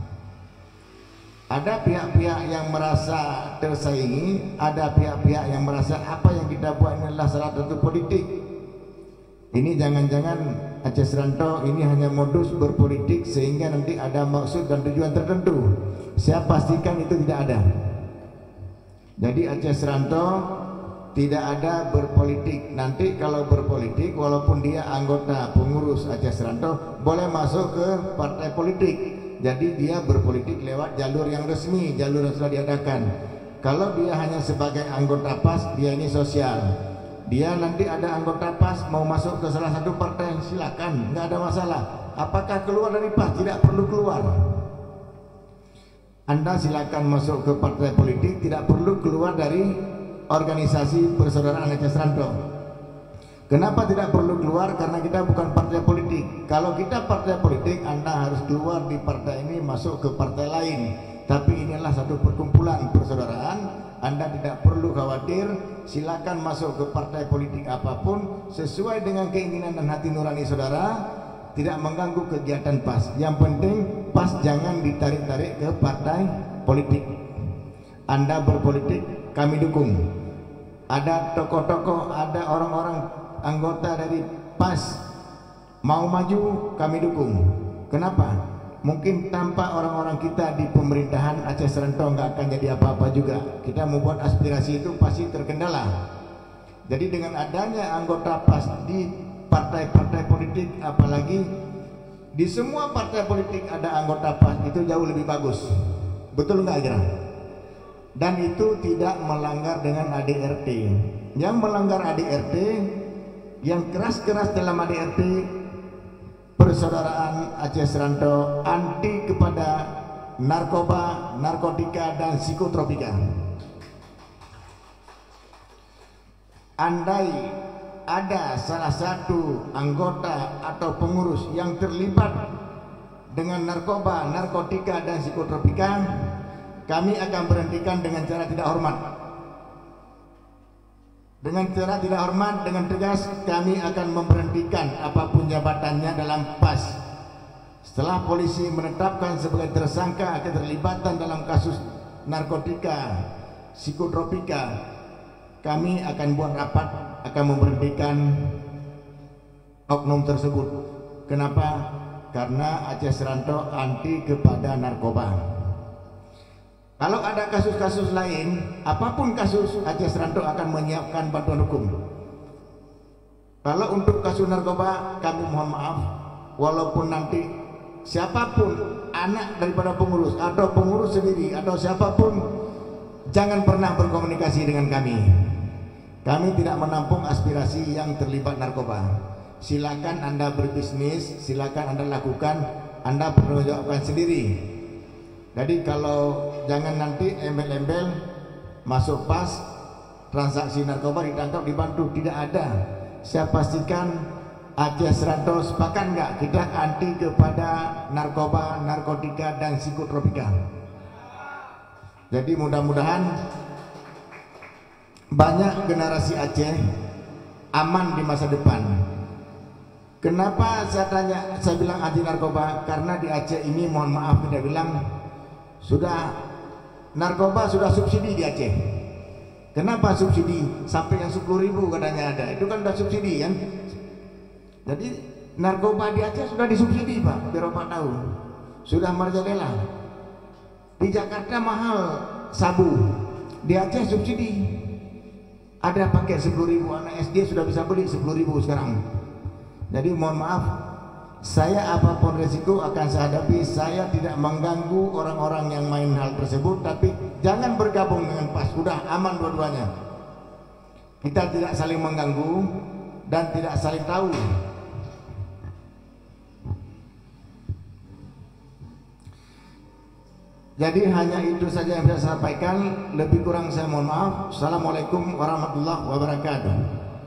Ada pihak-pihak yang merasa tersaingi, ada pihak-pihak yang merasa apa yang kita buat ini adalah salah satu politik. Ini jangan-jangan Aceh Serantau ini hanya modus berpolitik sehingga nanti ada maksud dan tujuan tertentu. Saya pastikan itu tidak ada. Jadi Aceh Serantau tidak ada berpolitik. Nanti kalau berpolitik, walaupun dia anggota pengurus Aceh Serantau, boleh masuk ke partai politik. Jadi dia berpolitik lewat jalur yang resmi, jalur yang sudah diadakan. Kalau dia hanya sebagai anggota PAS, dia ini sosial. Dia nanti ada anggota PAS mau masuk ke salah satu partai, silakan, nggak ada masalah. Apakah keluar dari PAS? Tidak perlu keluar. Anda silakan masuk ke partai politik, tidak perlu keluar dari organisasi persaudaraan Aceh Serantau. Kenapa tidak perlu keluar? Karena kita bukan partai politik. Kalau kita partai politik, Anda harus keluar di partai ini, masuk ke partai lain. Tapi inilah satu perkumpulan persaudaraan. Anda tidak perlu khawatir, silakan masuk ke partai politik apapun sesuai dengan keinginan dan hati nurani saudara, tidak mengganggu kegiatan PAS. Yang penting PAS jangan ditarik-tarik ke partai politik. Anda berpolitik, kami dukung. Ada tokoh-tokoh, ada orang-orang anggota dari PAS mau maju, kami dukung. Kenapa? Mungkin tanpa orang-orang kita di pemerintahan Aceh Serantau nggak akan jadi apa-apa juga. Kita membuat aspirasi itu pasti terkendala. Jadi dengan adanya anggota PAS di partai-partai politik, apalagi di semua partai politik ada anggota PAS, itu jauh lebih bagus. Betul nggak kira? Dan itu tidak melanggar dengan ADRT. Yang melanggar ADRT, yang keras-keras dalam ADRT, persaudaraan Aceh Serantau anti kepada narkoba, narkotika, dan psikotropika. Andai ada salah satu anggota atau pengurus yang terlibat dengan narkoba, narkotika, dan psikotropika, kami akan berhentikan dengan cara tidak hormat. Dengan cara tidak hormat, dengan tegas kami akan memberhentikan apapun jabatannya dalam PAS. Setelah polisi menetapkan sebagai tersangka keterlibatan dalam kasus narkotika, psikotropika, kami akan buat rapat, akan memberhentikan oknum tersebut. Kenapa? Karena Aceh Serantau anti kepada narkoba. Kalau ada kasus-kasus lain, apapun kasus, Aceh Serantau akan menyiapkan bantuan hukum. Kalau untuk kasus narkoba, kami mohon maaf, walaupun nanti siapapun anak daripada pengurus atau pengurus sendiri atau siapapun, jangan pernah berkomunikasi dengan kami. Kami tidak menampung aspirasi yang terlibat narkoba. Silakan Anda berbisnis, silakan Anda lakukan, Anda perlu jawabkan sendiri. Jadi kalau jangan nanti embel-embel masuk PAS, transaksi narkoba ditangkap, dibantu, tidak ada. Saya pastikan Aceh Serantau sepakat nggak kita anti kepada narkoba, narkotika, dan psikotropika. Jadi mudah-mudahan banyak generasi Aceh aman di masa depan. Kenapa saya bilang anti narkoba? Karena di Aceh ini mohon maaf tidak bilang sudah narkoba sudah subsidi di Aceh. Kenapa subsidi? Sampai yang 10.000 katanya ada. Itu kan sudah subsidi kan. Jadi narkoba di Aceh sudah disubsidi Pak, berapa tahun. Sudah merajalela. Di Jakarta mahal sabu. Di Aceh subsidi. Ada paket 10.000, anak SD sudah bisa beli 10.000 sekarang. Jadi mohon maaf, saya apapun resiko akan saya hadapi. Saya tidak mengganggu orang-orang yang main hal tersebut, tapi jangan bergabung dengan PAS. Sudah aman dua-duanya. Kita tidak saling mengganggu dan tidak saling tahu. Jadi hanya itu saja yang saya sampaikan. Lebih kurang saya mohon maaf. Assalamualaikum warahmatullahi wabarakatuh.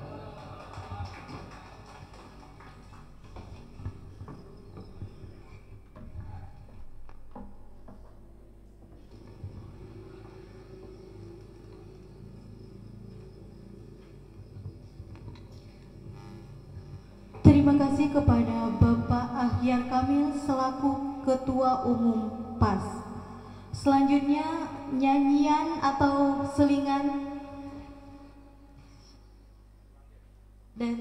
Terima kasih kepada Bapak Ahyar Kamil selaku Ketua Umum PAS. Selanjutnya nyanyian atau selingan dan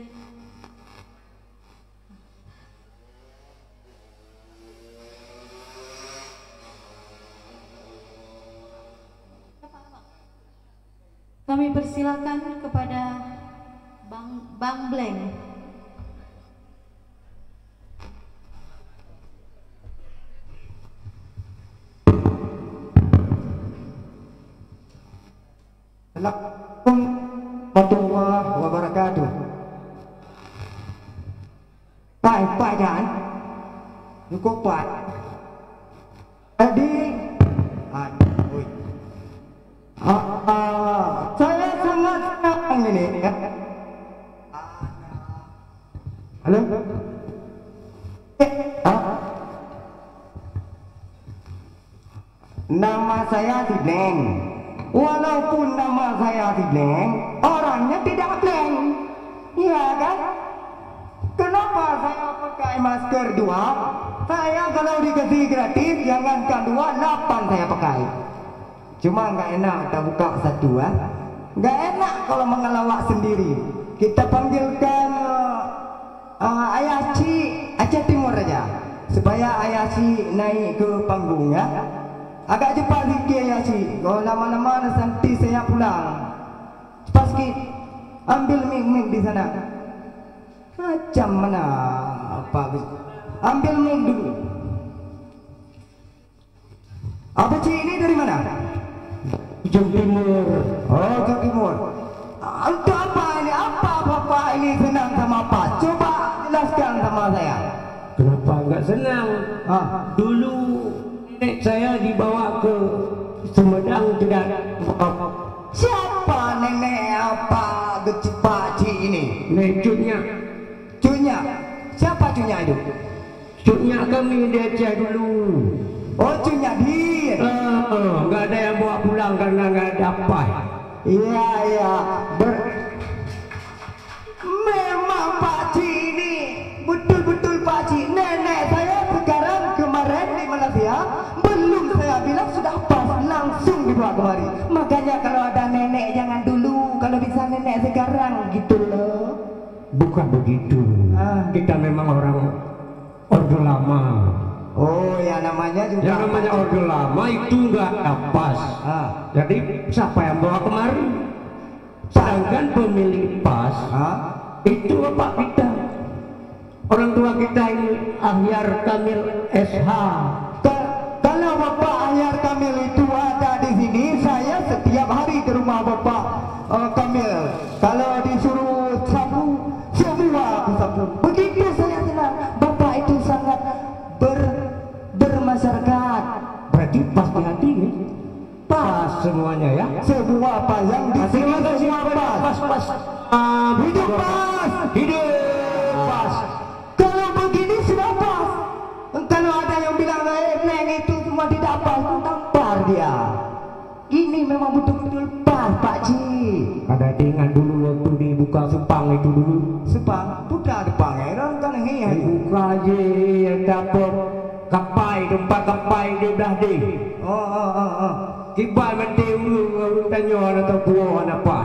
kami persilakan kepada Bang Bleng. Assalamualaikum warahmatullahi wabarakatuh. Pak Jan, cukup Pak. Jadi, saya sangat senang ini. Halo. Nama saya Sidneng. Walaupun nama saya Sidneng, orangnya tidak Bleng. Iya kan? Kenapa saya pakai masker 2? Saya kalau dikasih gratis, jangankan 2, 8 saya pakai. Cuma nggak enak kita buka satu nggak enak kalau mengelawak sendiri. Kita panggilkan Ayah Cik Aceh Timur aja, supaya Ayah Cik naik ke panggung ya. Agak cepat sikit Ayah Cik, kalau lama-lama nanti saya pulang. Cepat sikit, ambil mic di sana. Macam mana apa? Ambil mic dulu. Apa Cik ini dari mana? Ujung Timur. Oh, Ujung Timur. Untuk apa ini? Apa Bapak ini senang sama apa? Coba jelaskan sama saya. Kenapa enggak senang? Dulu nenek saya dibawa ke Sumedang tidak. Siapa nenek apa Pakcik ini? Nenek cunya. Cunya? Siapa cunya itu? Cunya kami di Aceh dulu. Oh, cunya dia. Enggak ada yang bawa pulang karena enggak dapat. Iya, iya. Memang Pakcik ini betul-betul Pakcik. Nenek saya sekarang kemarin di Malaysia, belum saya bilang sudah pas, langsung dibawa kemari. Makanya kalau ada nenek jangan dulu, kalau bisa nenek sekarang gitu loh. Bukan begitu. Kita memang orang Orde Lama. Oh ya, namanya juga. Yang namanya Orde Lama itu enggak pas. Jadi siapa yang bawa kemari? Sedangkan pemilik pas itu bapak kita, orang tua kita ini Ahyar Kamil SH. Kalau Bapak Ahyar Kamil itu ada di sini, saya setiap hari ke rumah Bapak Kamil. Kalau disuruh sapu, semua aku sapu. Begitu saya senang. Bapak itu sangat bermasyarakat. Berarti pas di hati ini. Pas semuanya ya. Semua apa yang di sini semua pas. Hidup pas. Hidup pas. Kalau begini sudah pas. Kalau ada yang bilang neng itu semua tidak pas, tampar dia. Ini memang betul-betul pas, Pakcik. Ada ingat dulu waktu dibuka Sepang itu dulu. Sepang? Bukan ada pangeran kan ini. Buka aja dapat kapai, tempat kapai dia dah deh. Kibai mati urung tanya atau buah apa.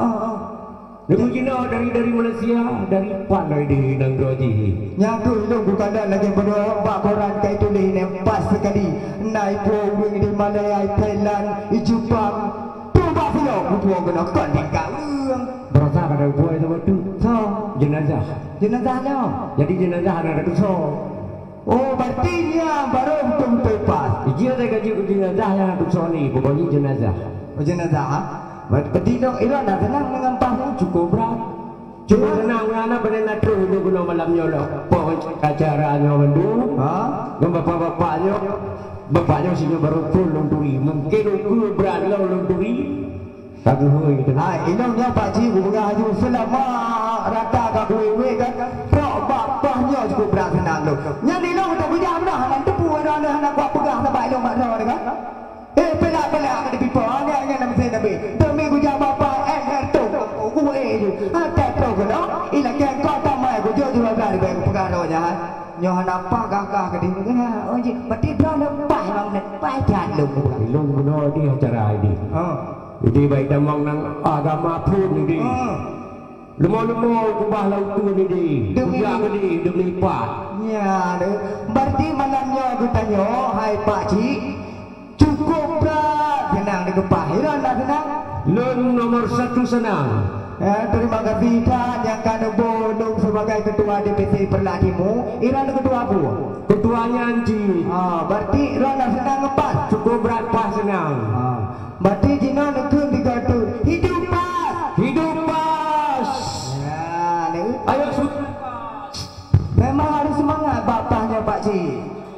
Lalu jina dari Malaysia, dari pandai di Nanggroji. Nyaku itu bukan lagi pada bak koran kayak itu pas sekali. Naik punggung di Malaya, Thailand, Jepang. Coba sih buah kena kan kau. Berasa pada buah itu waktu. So, jenazah. Jenazahnya. Jadi jenazah ada so. Oh, berarti dia baru betul-betul pas. Dia ada gaji jenazah yang aku soni, pokoknya jenazah. Oh, jenazah. Berarti itu ada senang dengan pasnya cukup berat. Cuma senang anak benar terus dulu guna malam nyolok. Pohon acaranya mendu. Bapak-bapaknya, bapaknya sini baru pulang duri. Mungkin aku berat lah pulang duri. Tapi hui itu. Inongnya Pak Cik bunga haju selama rata ke gue kan. Prok bapaknya cukup berat senang tu. Yang ni long tak bijak dah. Nanti puan anak kuat pegang sampai long mak dah kan. Pelak-pelak ada pipa. Angin nama saya Nabi. Demi gujak bapak tu. Gue tu. Tak tahu kena. Ilah kau kau tak mai gujak juga berani baik pegang dah jahat. Nyohan apa kakak ke dini kan? Oh je, berarti dah lepas long lepas jalan long. Long benar dia acara ini. Jadi baik damang nang agama pun ini. Lemah-lemah kubah laut tu ini. Ujak ini demi pak. Ya, berarti malamnya aku tanya, hai Pak Cik, cukup berat senang digepah. Iran tak senang? Leng nomor 1 senang. Terima kasih Dan yang kena bodong sebagai ketua DPC Perlatimu. Iran ketua aku. Ketuanya Anji. Berarti Iran tak senang ngepas. Cukup berat pas senang. Berarti Jina nekun digatu. Hidup pas. Hidup pas. Ya, ni. Ayo sudah. Memang harus semangat bapaknya Pak Cik.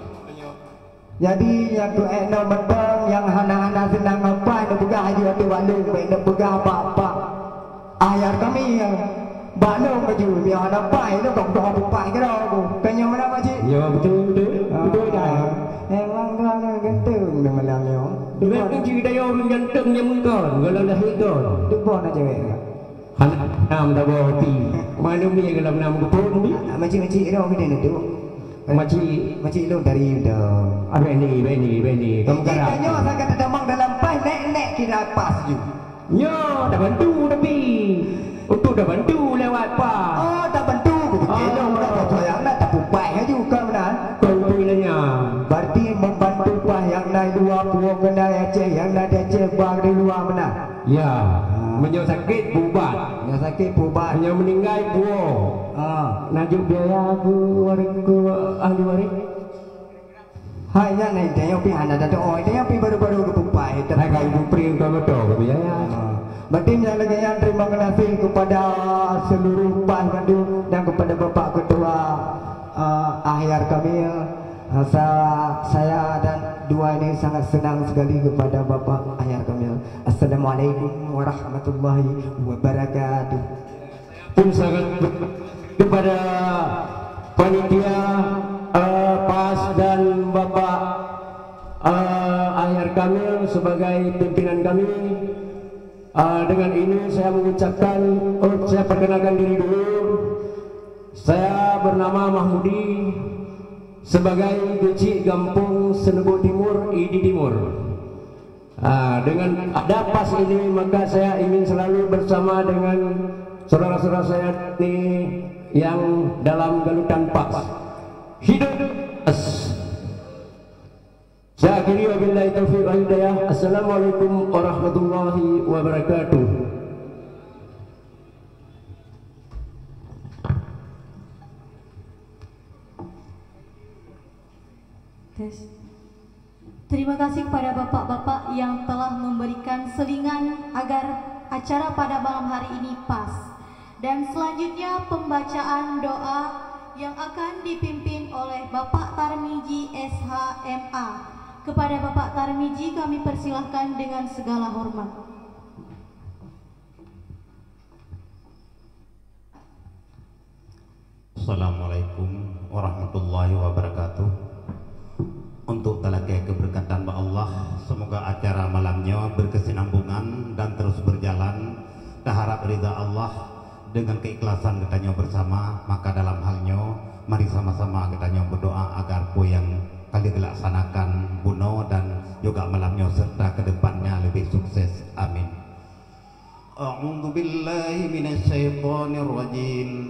Jadi yang tu eno medang yang hana-hana senang apa nak begah haji hati walung baik nak begah apa-apa. Ayar kami yang balong baju yang hana pai tu kau dah bupai ke dah aku. Kanya mana Pak Cik? Ya betul dah. Memang tu ada ganteng ni malamnya. Dengan kunci daya orang ganteng yang mengkon kalau dah hidup. Depan aja weh. Hana nam dah bawa pi. Mana mi kalau nam kepun ni? Macam-macam dah kita tu. Macam lu dari dah. Beni. Kamu kata saya kata damang dalam pai nek dirapas je. Nyo dah bantu tapi untuk dah bantu lewat pas. Oh, tak bantu ku berkelong dah sayang nak tak pupai aja kan benar. Kau ilanya. Berarti membantu pas yang naik dua puang kena Aceh yang naik Aceh bang di luar benar. Ya, menyo sakit pubat. Yang sakit pubat. Menyo meninggal buah. Najuk biaya aku warisku ahli waris. Hai yang naik dia yang pi anda dah oi dia yang pi baru-baru ke pupai. Hai kau ibu pring kau betul ke biaya. Berarti yang lagi yang terima kasih kepada seluruh PAS Bandung dan kepada Bapak Ketua Ahyar Kamil. Saya dan dua ini sangat senang sekali kepada Bapak Ahyar Kamil. Assalamualaikum warahmatullahi wabarakatuh. Pun sangat kepada panitia PAS dan Bapak Ahyar Kamil sebagai pimpinan kami. Dengan ini saya mengucapkan, saya perkenalkan diri dulu. Saya bernama Mahmudi sebagai Gecik Gampung Senebo Timur, Idi Timur. Dengan ada PAS ini maka saya ingin selalu bersama dengan saudara-saudara saya ini yang dalam galutan PAS. Hidup saya akhiri wabillahi taufiq wal hidayah. Assalamualaikum warahmatullahi wabarakatuh. Terima kasih kepada bapak-bapak yang telah memberikan selingan agar acara pada malam hari ini pas. Dan selanjutnya pembacaan doa yang akan dipimpin oleh Bapak Tarmiji SHMA. Kepada Bapak Tarmiji kami persilahkan dengan segala hormat. Assalamualaikum warahmatullahi wabarakatuh. Untuk talakai keberkatan Allah, semoga acara malamnya berkesinambungan dan terus berjalan. Harap ridha Allah dengan keikhlasan kita bersama. Maka dalam halnya mari sama-sama kita berdoa agar po yang kali dilaksanakan buno dan juga malamnya serta kedepannya lebih sukses. Amin. A'udzu billahi minasyaitonir rajim.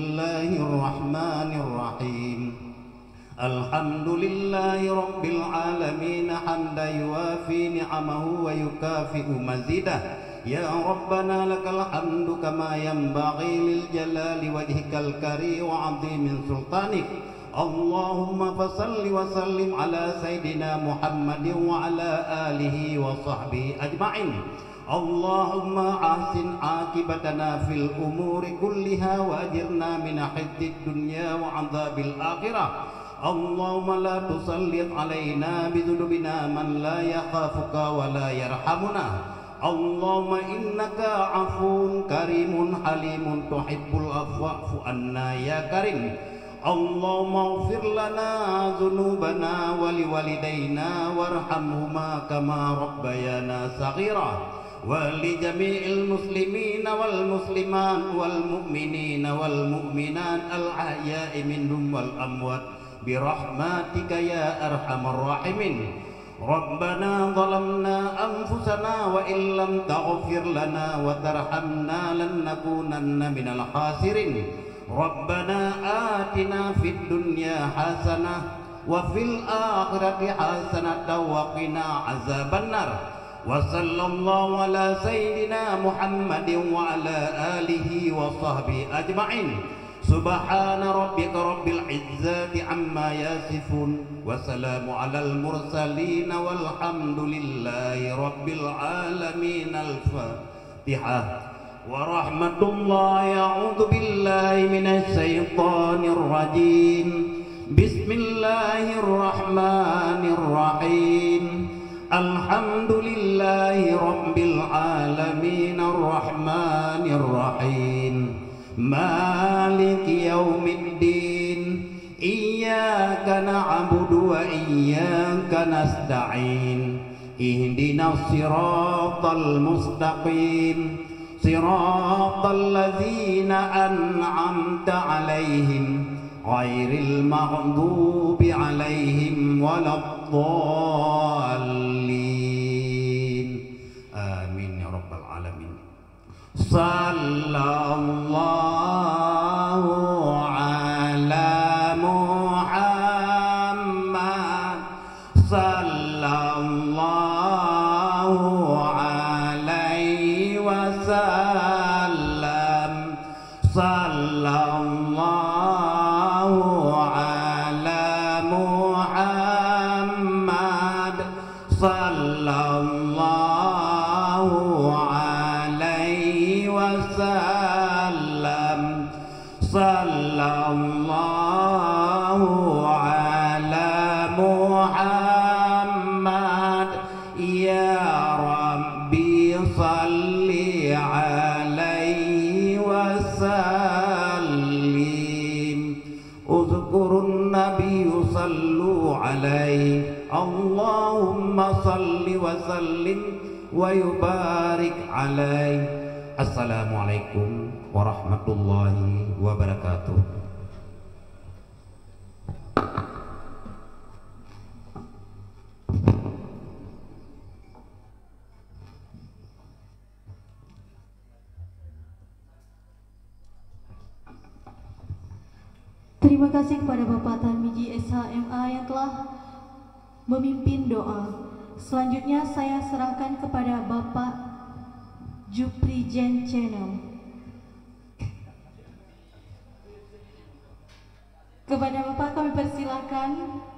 Bismillahirrahmanirrahim. Alhamdulillahi rabbil alamin hamdan yuwafi ni'amahu wa yukafi'u mazidah. Ya Rabbana lakal hamdu kama yanbaghi lil jalali wajhikal karim wa 'azimi sultanik. Allahumma fasalli wa sallim ala Sayyidina Muhammadin wa ala alihi wa sahbihi ajma'in. Allahumma ahsin akibatana fil umuri kulliha wa ajirna min khizyid dunya wa adzabil akhirah. Allahumma la tusallit alaina bidhunubina man la yakhafuka wa la yarhamuna. Allahumma innaka afun karimun halimun tuhibbul afwa fa'fu anna ya karim. Allahumma ighfir lana dhunubana wa liwalidayna warhamhuma kama rabbayana saghira wa li jami'il muslimina wal muslimat wal mu'minina wal mu'minat al ahya'i minhum wal amwat bi rahmatika ya arhamar rahimin. Rabbana zalamna anfusana wa illam taghfir lana wa tarhamna lanakunanna minal khasirin. Rabbana atina fid dunya hasanah wa fil akhirati hasanah wa qina azabannar. Wa sallallahu ala sayyidina Muhammadin wa ala alihi wa sahbihi ajma'in. Subhana rabbika rabbil izzati amma yasifun wa salamu alal mursalin walhamdulillahi rabbil alamin. Al-Fatihah. Warahmatullahi a'udzu billahi minasy syaithanir rajim. Bismillahirrahmanirrahim. Alhamdulillahi rabbil alamin arrahmanir rahim. Maliki yaumiddin. Iyyaka na'budu wa iyyaka nasta'in. Ihdinas siratal mustaqim. Siratal ladzina an'amta 'alaihim ghairil maghdubi 'alaihim waladdallin. sallallahu ala Muhammad sallallahu alaihi wasallam sallallahu ala Muhammad sallallahu alaihi wasallam sallallahu ala Muhammad ya Rabbi salli alaihi wasallim uzkurun nabi sallu alaihi Allahumma salli wa sallim wa yubarik alaihi. Assalamualaikum warahmatullahi wabarakatuh. Terima kasih kepada Bapak Tarmiji SHMA yang telah memimpin doa. Selanjutnya saya serahkan kepada Bapak Juprijen Channel. Kepada Bapak kami persilakan